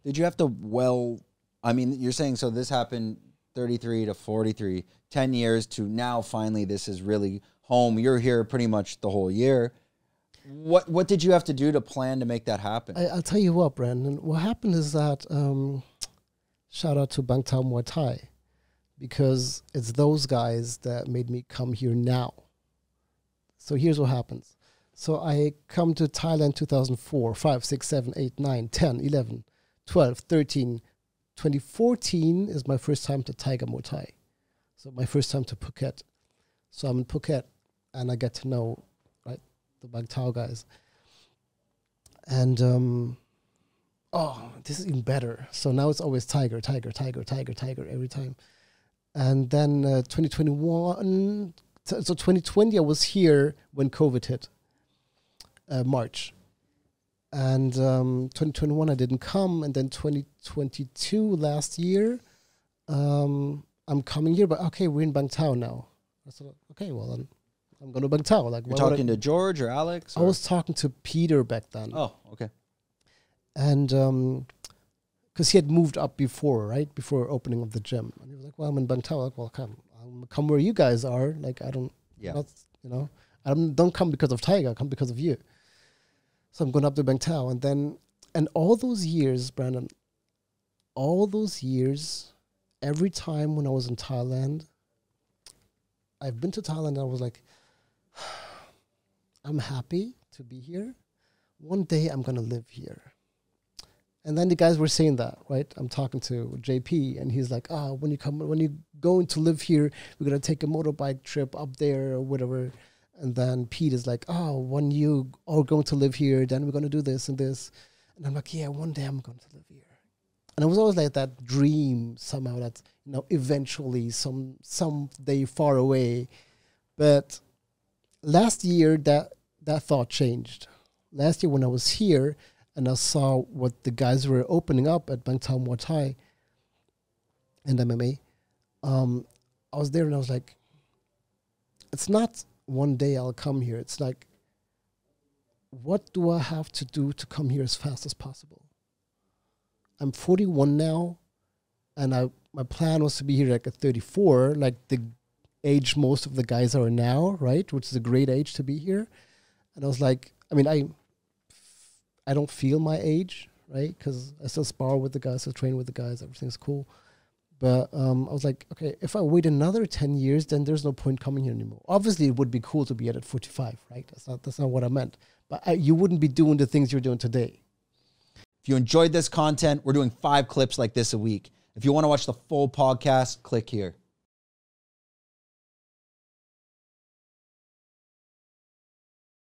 Did you have to, I mean, you're saying, so this happened 33 to 43, 10 years to now finally this is really home. You're here pretty much the whole year. What did you have to do to plan to make that happen? I'll tell you what, Brandon. What happened is that, shout out to Bang Tao Muay Thai, because it's those guys that made me come here now. So here's what happens. So I come to Thailand 2004, 5, 6, 7, 8, 9, 10, 11, 12, 13. 2014 is my first time to Tiger Muay Thai. So my first time to Phuket. So I'm in Phuket and I get to know, right, the Bang Tao guys. And, this is even better. So now it's always Tiger every time. And then 2021, so 2020 I was here when COVID hit, March. And 2021 I didn't come, and then 2022 last year, I'm coming here, but okay, we're in Bang Tao now. I said, okay, well then I'm going to Bang Tao. Like, you're talking to George or Alex? I was talking to Peter back then. Oh, okay. And because he had moved up before, right, before opening of the gym, and he was like, well, I'm in Bang Tao. Like, well, come where you guys are. Like, I don't, don't come because of Tiger. I come because of you. So I'm going up to Bang Tao, and all those years, Brandon, every time when I was in Thailand, I've been to Thailand and I was like, I'm happy to be here. One day I'm going to live here. And then the guys were saying that, right? I'm talking to JP and he's like, when you go to live here, we're going to take a motorbike trip up there or whatever. And then Pete is like, when you are going to live here, then we're going to do this and this. And I'm like, yeah, one day I'm going to live here. And it was always like that dream somehow that, eventually some day far away. But last year, that thought changed. Last year when I was here and I saw what the guys were opening up at Bang Tao Muay Thai and MMA, I was there and I was like, it's not one day I'll come here. It's like, what do I have to do to come here as fast as possible? I'm 41 now, and my plan was to be here like at 34, like the age most of the guys are now, right? Which is a great age to be here. And I was like, I don't feel my age, right? Because I still spar with the guys, still train with the guys, everything's cool. But I was like, okay, if I wait another 10 years, then there's no point coming here anymore. Obviously, it would be cool to be at 45, right? That's not what I meant. But you wouldn't be doing the things you're doing today. If you enjoyed this content, we're doing 5 clips like this a week. If you want to watch the full podcast, click here.